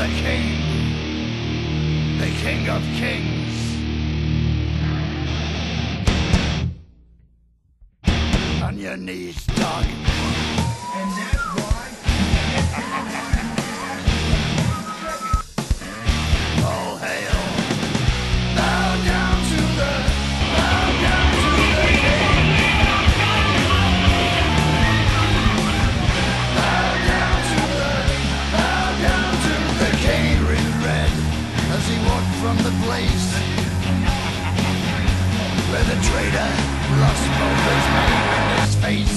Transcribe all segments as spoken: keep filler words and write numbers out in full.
the king, the king of kings. On your knees, dog. And that's why. All hail. Bow down to the, bow down to the king. Bow down to the, bow down to the king in red as he walked from the place where the traitor lost both his name and his face.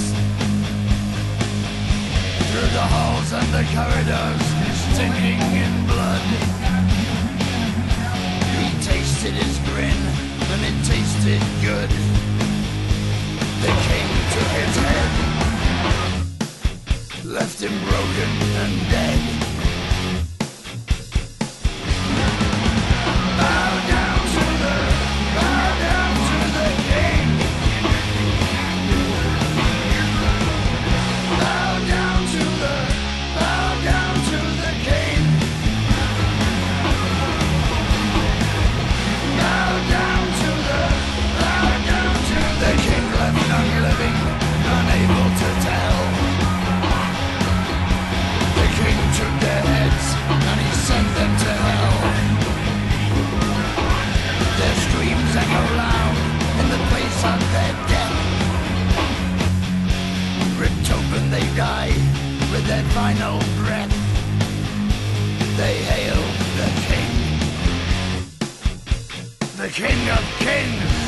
Through the halls and the corridors, stinking in blood, he tasted his grin, and it tasted good. The king took his head, left him broken and dead. Bow down to the, bow down to the king. Bow down to the, bow down to the king. Bow down to the, bow down to the king. Left none living, unable to tell. The king took their heads and he sent them to hell. Their screams echo loud in the place of their death. Ripped open they die with their final breath. They hail the king, the king of kings.